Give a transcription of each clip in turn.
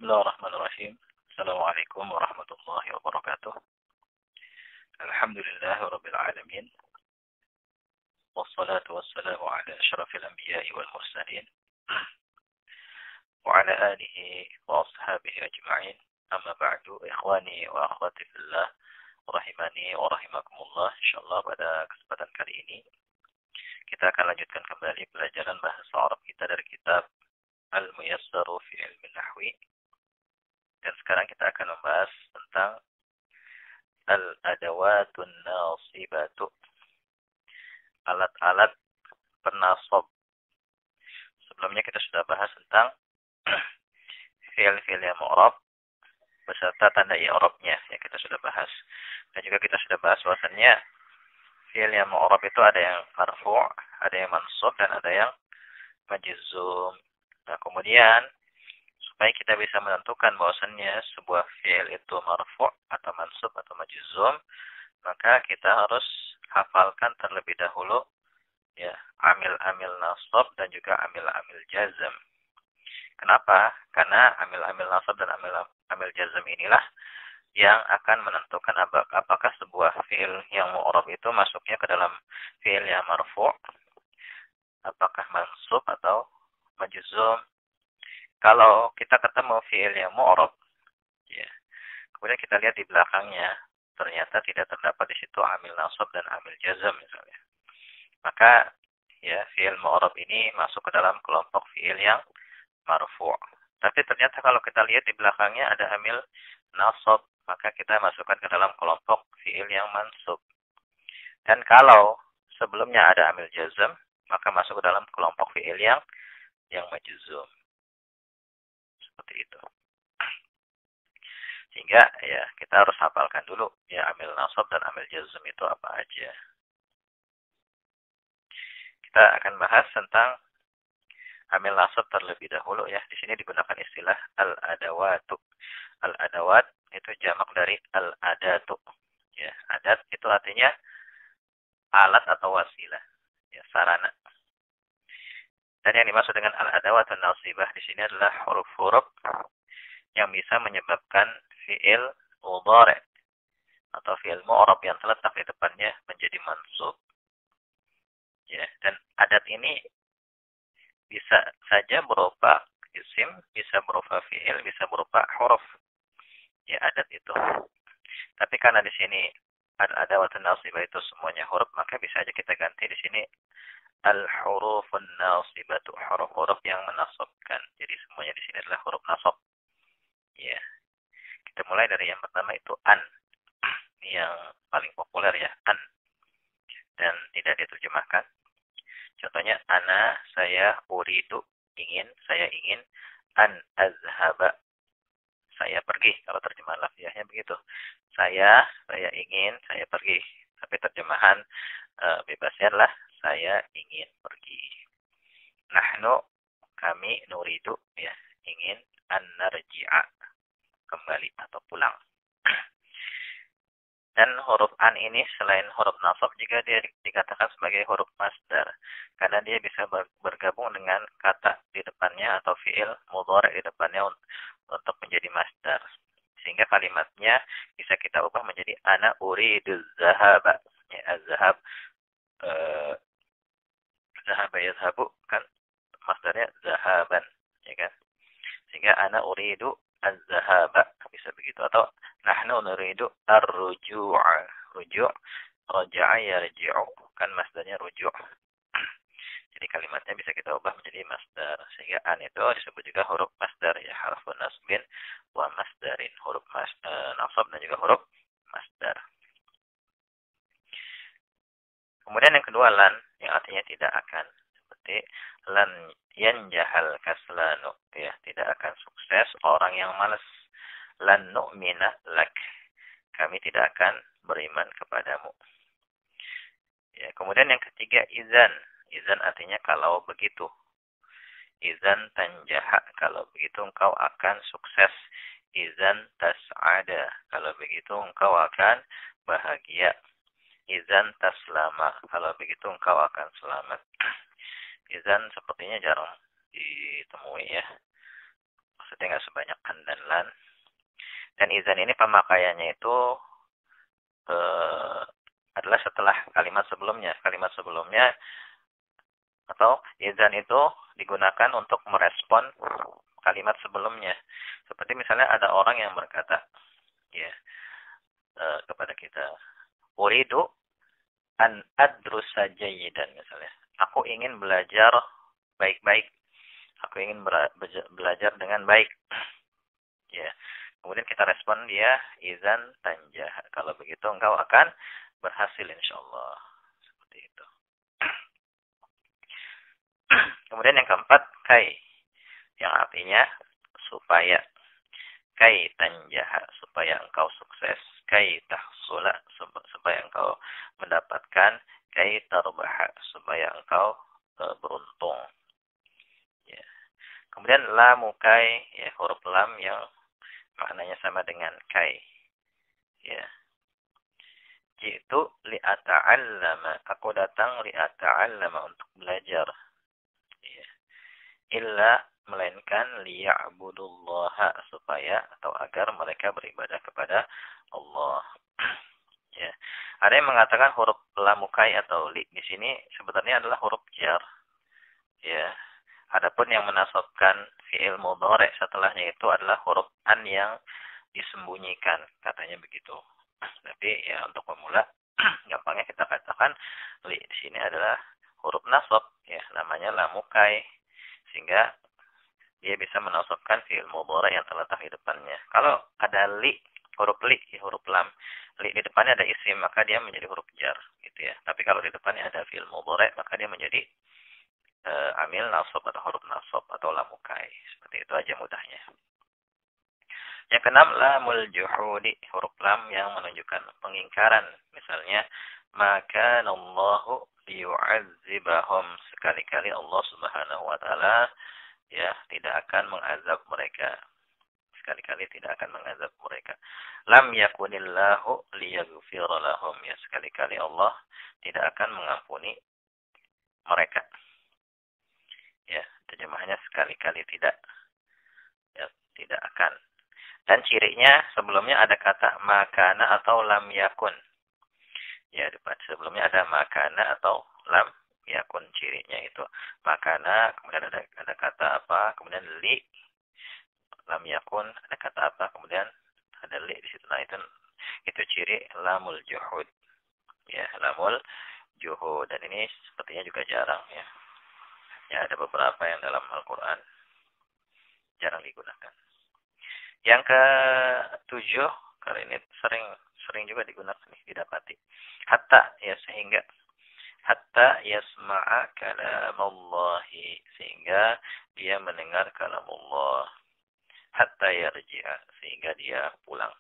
Bismillahirrahmanirrahim. Assalamualaikum warahmatullahi wabarakatuh. Alhamdulillahirabbil alamin. Wassalatu wassalamu ala asyrafil anbiya'i wal mursalin wa ala alihi wa ashabihi ajma'in. Amma ba'du, ikhwani wa akhwati fillah, rahimani wa rahimakumullah. Insyaallah pada kesempatan kali ini kita akan lanjutkan kembali pelajaran bahasa Arab kita dari kitab Al-Muyassaru fi Ilmi Nahwi. Dan sekarang kita akan membahas tentang al-adawatun nasibatu, alat-alat penasab. Sebelumnya kita sudah bahas tentang fi'il-fi'il yang mu'rab beserta tanda i'rabnya yang kita sudah bahas. Dan juga kita sudah bahas bahwasannya fi'il yang mu'rab itu ada yang marfu', ada yang mansub, dan ada yang majzum. Nah, kemudian supaya kita bisa menentukan bahwasannya sebuah fi'il itu marfu' atau mansub atau majzum, maka kita harus hafalkan terlebih dahulu ya amil-amil nasab dan juga amil-amil jazm. Kenapa? Karena amil-amil nasab dan amil jazm inilah yang akan menentukan apakah sebuah fi'il yang mu'rab itu masuknya ke dalam fi'il yang marfu', apakah mansub atau majzum. Kalau kita ketemu fi'il yang mu'rab, ya, kemudian kita lihat di belakangnya, ternyata tidak terdapat di situ amil nasab dan amil jazm misalnya. Maka ya fi'il mu'rab ini masuk ke dalam kelompok fi'il yang marfu'. Tapi ternyata kalau kita lihat di belakangnya ada amil nasab, maka kita masukkan ke dalam kelompok fi'il yang mansub. Dan kalau sebelumnya ada amil jazm, maka masuk ke dalam kelompok fi'il yang majzum. Seperti itu. Sehingga ya kita harus hafalkan dulu ya amil nasab dan amil jazm itu apa aja. Kita akan bahas tentang amil nasab terlebih dahulu ya. Di sini digunakan istilah al-adawatu. Al-adawat itu jamak dari al-adatu. Ya, adat itu artinya alat atau wasilah, ya, sarana. Dan yang dimaksud dengan al-adawatun nasibah di sini adalah huruf-huruf yang bisa menyebabkan fi'il mudhari' atau fi'il mu'rab yang terletak di depannya menjadi mansub. Ya, dan adat ini bisa saja berupa isim, bisa berupa fi'il, bisa berupa huruf. Ya, adat itu. Tapi karena di sini al-adawatun nasibah itu semuanya huruf, maka bisa aja kita ganti di sini al-hurufun nasibatu, huruf-huruf yang menasabkan. Jadi semuanya di sini adalah huruf nasab. Ya. Kita mulai dari yang pertama itu an. Ini yang paling populer ya, an. Dan tidak diterjemahkan. Contohnya ana, saya, uridu, ingin, saya ingin, an azhaba, saya pergi. Kalau terjemahan lafziahnya begitu. Saya ingin, saya pergi. Tapi terjemahan bebasnya adalah saya ingin pergi. Nahnu, kami, nuridu, ya, ingin an narji'a, kembali atau pulang. Dan huruf an ini selain huruf nasab juga dia dikatakan sebagai huruf masdar. Karena dia bisa bergabung dengan kata di depannya atau fi'il mudhari' di depannya untuk menjadi masdar. Sehingga kalimatnya bisa kita ubah menjadi ana uridu zahaba. Ya, az-zahab, zahaba yazhabu kan masdarnya zahaban, ya kan? Sehingga ana uridu az-zahaba, bisa begitu. Atau nahnu nuridu ar-ruju'a. Ruju' raja'a yarji'u, kan masdarnya ruju'. Jadi kalimatnya bisa kita ubah menjadi masdar. Sehingga an itu disebut juga huruf masdar ya, harfun nasbin wa masdarin, huruf nasab dan juga huruf masdar. Kemudian yang kedua lan, yang artinya tidak akan, seperti lan yanjahal kaslanu, ya, tidak akan sukses orang yang malas. Lan nu'mina lak, kami tidak akan beriman kepadamu. Ya, kemudian yang ketiga izan. Izan artinya kalau begitu. Izan tanjaha, kalau begitu engkau akan sukses. Izan tas'ada, kalau begitu engkau akan bahagia. Izan taslama, kalau begitu engkau akan selamat. Izan sepertinya jarang ditemui ya. maksudnya nggak sebanyak an dan lan. Dan izan ini pemakaiannya itu adalah setelah kalimat sebelumnya. Kalimat sebelumnya atau izan itu digunakan untuk merespon kalimat sebelumnya. Seperti misalnya ada orang yang berkata, ya, kepada kita, uridu an adrusa jayyidan misalnya. Aku ingin belajar baik-baik. Aku ingin belajar dengan baik. Ya. Kemudian kita respon dia, izan tanjah. Kalau begitu engkau akan berhasil insyaallah. Seperti itu. Kemudian yang keempat, kai. Yang artinya supaya. Kai tanjah, supaya engkau sukses. Kai tahsula, supaya engkau mendapatkan. Kai tarbah, supaya engkau beruntung. Ya. Kemudian lamu kai, ya, huruf lam yang maknanya sama dengan kai. Ya. Jitu li'ata'allama. Aku datang li'ata'allama untuk belajar. Ya. Illa melainkan liya'budullaha supaya atau agar mereka beribadah kepada Allah. Ya. Ada yang mengatakan huruf lam kai atau li di sini sebenarnya adalah huruf jar. Ya. Adapun yang menasabkan fi'il mudhari' setelahnya itu adalah huruf an yang disembunyikan, katanya begitu. Tapi ya untuk pemula gampangnya kita katakan li di sini adalah huruf nasab, ya, namanya lamukai, sehingga dia bisa menasabkan fi'il mudhari' yang terletak di depannya. Kalau ada li, huruf li, ya, huruf lam, li di depannya ada isim, maka dia menjadi huruf jar, gitu ya. Tapi kalau di depannya ada fi'il mudhari', maka dia menjadi amil nasab atau huruf nasab atau lamukai. Seperti itu aja mudahnya. Yang keenam, lamul juhudi, huruf lam yang menunjukkan pengingkaran. Misalnya, maka Allahu liyu'adzibahum, sekali-kali Allah Subhanahu wa taala ya tidak akan mengazab mereka. Sekali-kali tidak akan mengazab mereka. Lam yakunillahu liyaghfira lahum, ya, sekali-kali Allah tidak akan mengampuni mereka. Ya, terjemahannya sekali-kali tidak. Ya, tidak akan. Dan cirinya sebelumnya ada kata makana atau lam yakun. Ya, sebelumnya ada makana atau lam yakun. Cirinya itu makana, kemudian ada kata apa, kemudian li, lam yakun, ada kata apa, kemudian ada li di situ. Nah, itu ciri lamul juhud. Ya, lamul juhud. Dan ini sepertinya juga jarang, ya. Ya, ada beberapa yang dalam Al-Quran jarang digunakan. Yang ke-7, kali ini sering juga digunakan nih, didapati. Hatta, ya, sehingga. Hatta yasma'a kalamallahi, sehingga dia mendengar kalamullah. Hatta yarji'a, sehingga dia pulang.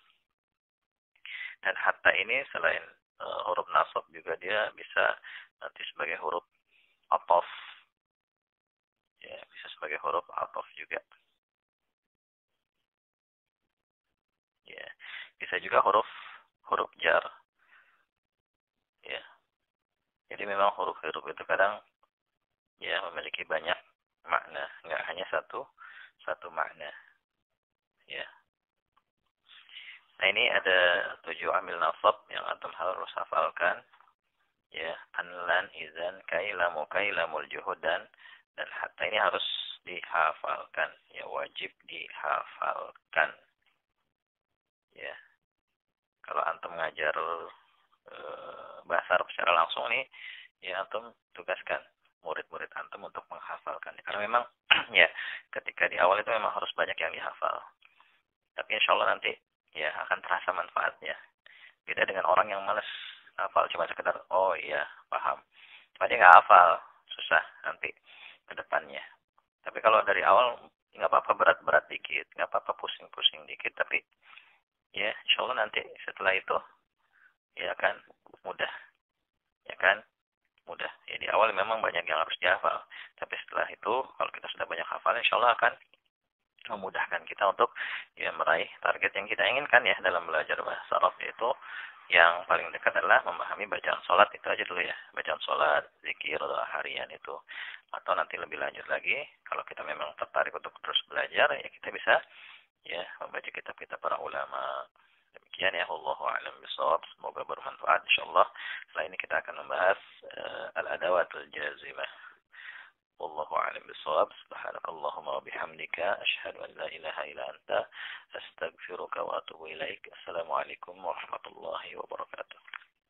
Dan hatta ini selain huruf nasab juga dia bisa nanti sebagai huruf ataf. Ya, bisa sebagai huruf ataf juga. Ya, bisa juga huruf jar. Ya. Jadi memang huruf-huruf itu kadang ya memiliki banyak makna, enggak hanya satu makna. Ya. Nah, ini ada 7 amil nasab yang antum harus hafalkan. Ya, anlan, izan, kai, lamu, kai, lamul juhud dan hatta ini harus dihafalkan. Ya, wajib dihafalkan. Ya. Kalau antum ngajar bahasa Arab secara langsung nih, ya antum tugaskan murid-murid antum untuk menghafalkan. Karena memang ya ketika di awal itu memang harus banyak yang dihafal. Tapi insya Allah nanti ya akan terasa manfaatnya. Beda dengan orang yang malas hafal cuma sekedar oh iya paham. Cuma dia nggak hafal, susah nanti ke depannya. Tapi kalau dari awal nggak apa-apa berat-berat dikit, nggak apa-apa pusing-pusing dikit, tapi ya insya Allah nanti setelah itu ya kan mudah. Ya kan mudah. Ya di awal memang banyak yang harus dihafal. Tapi setelah itu kalau kita sudah banyak hafal insya Allah akan memudahkan kita untuk ya meraih target yang kita inginkan ya dalam belajar bahasa Arab, yaitu yang paling dekat adalah memahami bacaan sholat itu aja dulu ya. Bacaan sholat, zikir, doa harian itu. Atau nanti lebih lanjut lagi, kalau kita memang tertarik untuk terus belajar, ya kita bisa ya membaca kitab-kitab para ulama. Demikian ya, wallahu a'lam bishawab. Semoga bermanfaat insyaallah. Setelah ini kita akan membahas al-adawatul jazimah. Wallahu a'lam bishawab. Subhanakallahumma wa bihamdika asyhadu an la ilaha illa anta astaghfiruka wa atubu ilaik. Assalamualaikum warahmatullahi wabarakatuh.